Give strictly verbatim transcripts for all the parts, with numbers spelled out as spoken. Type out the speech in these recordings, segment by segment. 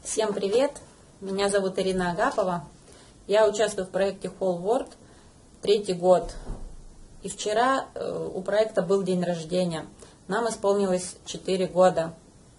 Всем привет! Меня зовут Ирина Агапова. Я участвую в проекте Whole World третий год. И вчера у проекта был день рождения. Нам исполнилось четыре года.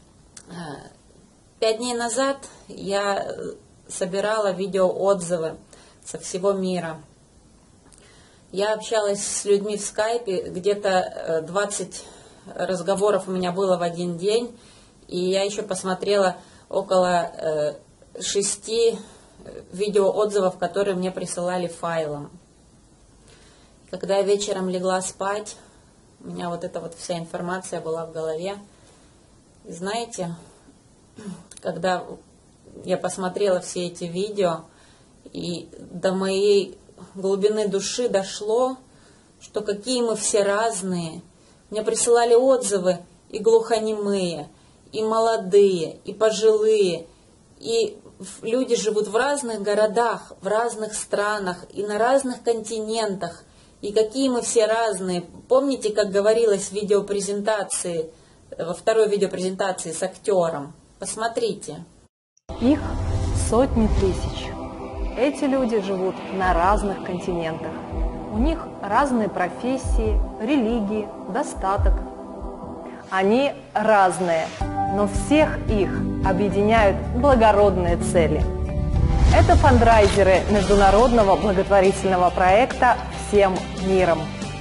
Пять дней назад я собирала видеоотзывы со всего мира. Я общалась с людьми в скайпе, где-то двадцать разговоров у меня было в один день. И я еще посмотрела около э, шести видеоотзывов, которые мне присылали файлом. Когда я вечером легла спать, у меня вот эта вот вся информация была в голове. И знаете, когда я посмотрела все эти видео, и до моей глубины души дошло, что какие мы все разные. Мне присылали отзывы и глухонемые, и молодые, и пожилые, и люди живут в разных городах, в разных странах и на разных континентах. И какие мы все разные. Помните, как говорилось в видеопрезентации, во второй видеопрезентации с актером? Посмотрите. Их сотни тысяч. Эти люди живут на разных континентах. У них разные профессии, религии, достаток. Они разные, но всех их объединяют благородные цели. Это фандрайзеры международного благотворительного проекта «Всем миром».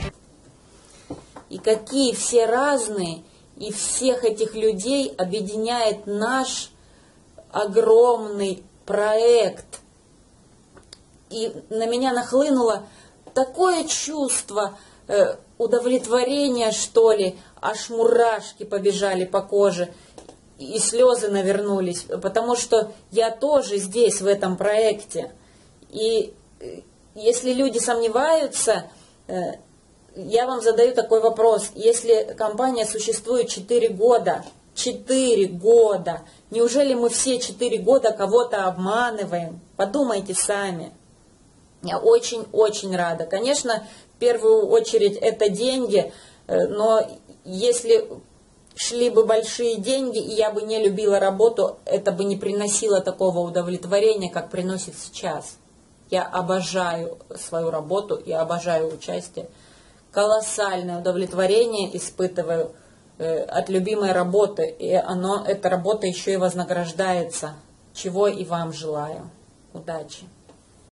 И какие все разные, и всех этих людей объединяет наш огромный проект. И на меня нахлынуло такое чувство э, удовлетворения, что ли, аж мурашки побежали по коже, и слезы навернулись, потому что я тоже здесь, в этом проекте. И если люди сомневаются, я вам задаю такой вопрос. Если компания существует четыре года, четыре года, неужели мы все четыре года кого-то обманываем? Подумайте сами. Я очень-очень рада. Конечно, в первую очередь это деньги, но если шли бы большие деньги, и я бы не любила работу, это бы не приносило такого удовлетворения, как приносит сейчас. Я обожаю свою работу, я обожаю участие. Колоссальное удовлетворение испытываю э, от любимой работы, и оно, эта работа еще и вознаграждается, чего и вам желаю. Удачи!